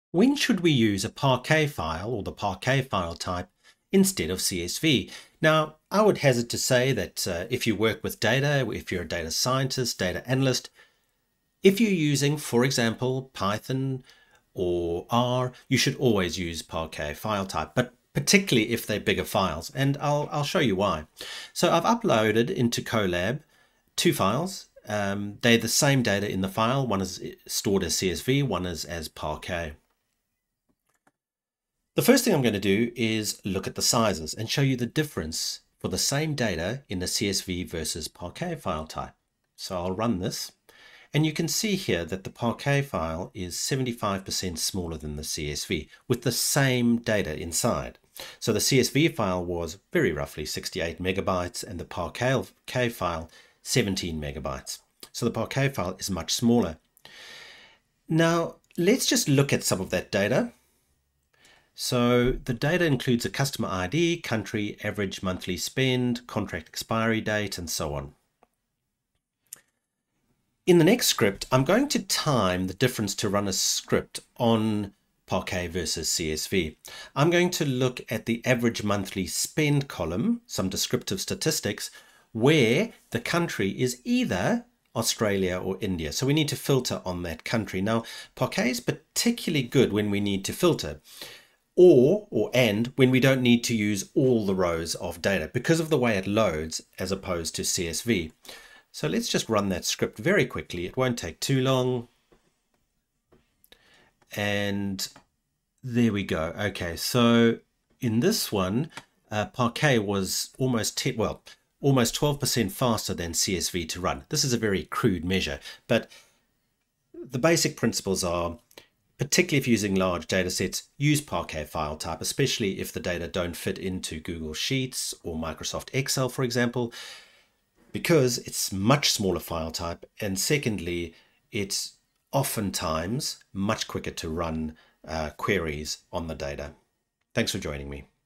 When should we use a Parquet file or the Parquet file type instead of CSV? Now, I would hazard to say that if you work with data, if you're a data scientist, data analyst, if you're using, for example, Python or R, you should always use Parquet file type, but particularly if they're bigger files, and I'll show you why. So I've uploaded into Colab two files. They're the same data in the file. One is stored as CSV, one is as Parquet. The first thing I'm going to do is look at the sizes and show you the difference for the same data in the CSV versus Parquet file type. So I'll run this, and you can see here that the Parquet file is 75% smaller than the CSV with the same data inside. So the CSV file was very roughly 68 megabytes and the Parquet file 17 megabytes. So the Parquet file is much smaller. Now let's just look at some of that data. So the data includes a customer ID, country, average monthly spend, contract expiry date, and so on. In the next script, I'm going to time the difference to run a script on Parquet versus CSV. I'm going to look at the average monthly spend column, some descriptive statistics, where the country is either Australia or India. So we need to filter on that country. Now, Parquet is particularly good when we need to filter. And when we don't need to use all the rows of data because of the way it loads as opposed to CSV. So let's just run that script very quickly. It won't take too long. And there we go. Okay, so in this one, Parquet was almost 12% faster than CSV to run. This is a very crude measure, but the basic principles are, particularly if you're using large data sets, use Parquet file type, especially if the data don't fit into Google Sheets or Microsoft Excel, for example, because it's much smaller file type. And secondly, it's oftentimes much quicker to run queries on the data. Thanks for joining me.